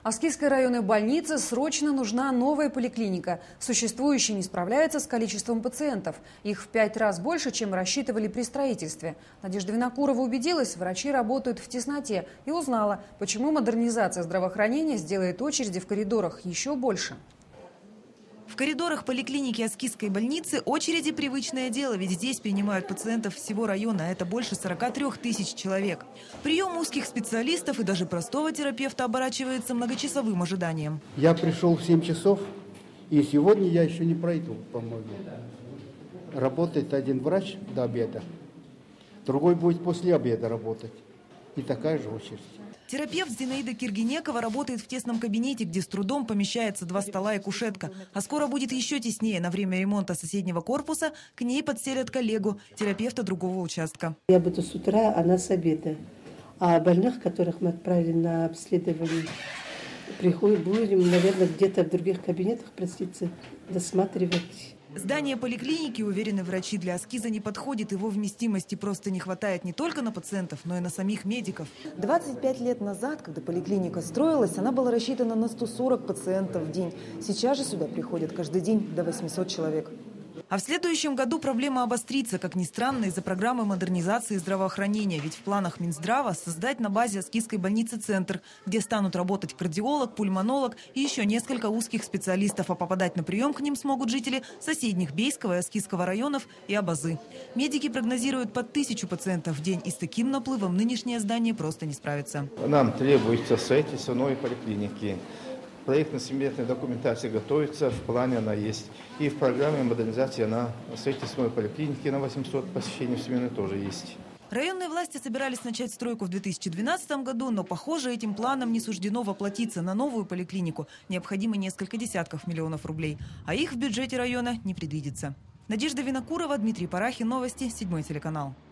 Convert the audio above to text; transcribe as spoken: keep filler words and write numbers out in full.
Аскизской районной больнице срочно нужна новая поликлиника. Существующая не справляется с количеством пациентов. Их в пять раз больше, чем рассчитывали при строительстве. Надежда Винокурова убедилась, врачи работают в тесноте и узнала, почему модернизация здравоохранения сделает очереди в коридорах еще больше. В коридорах поликлиники Аскизской больницы очереди – привычное дело, ведь здесь принимают пациентов всего района, а это больше сорока трёх тысяч человек. Прием узких специалистов и даже простого терапевта оборачивается многочасовым ожиданием. Я пришел в семь часов, и сегодня я еще не пройду, по-моему. Работает один врач до обеда, другой будет после обеда работать. И такая же очередь. Терапевт Зинаида Киргинекова работает в тесном кабинете, где с трудом помещается два стола и кушетка. А скоро будет еще теснее. На время ремонта соседнего корпуса к ней подселят коллегу, терапевта другого участка. Я буду с утра, она с обеда. А больных, которых мы отправили на обследование, приходим, будем, наверное, где-то в других кабинетах, простите, досматривать. Здание поликлиники, уверены врачи, для Аскиза не подходит. Его вместимости просто не хватает не только на пациентов, но и на самих медиков. двадцать пять лет назад, когда поликлиника строилась, она была рассчитана на сто сорок пациентов в день. Сейчас же сюда приходят каждый день до восьмисот человек. А в следующем году проблема обострится, как ни странно, из-за программы модернизации здравоохранения. Ведь в планах Минздрава создать на базе Аскизской больницы центр, где станут работать кардиолог, пульмонолог и еще несколько узких специалистов. А попадать на прием к ним смогут жители соседних Бейского и Аскизского районов и Абазы. Медики прогнозируют под тысячу пациентов в день. И с таким наплывом нынешнее здание просто не справится. Нам требуется строительство новой поликлиники. Проектно-сметная документация готовится, в плане она есть. И в программе модернизации она, строительство новой поликлиники на восемьсот посещений в смену тоже есть. Районные власти собирались начать стройку в две тысячи двенадцатом году, но, похоже, этим планам не суждено воплотиться. На новую поликлинику необходимо несколько десятков миллионов рублей, а их в бюджете района не предвидится. Надежда Винокурова, Дмитрий Парахин, новости, седьмой телеканал.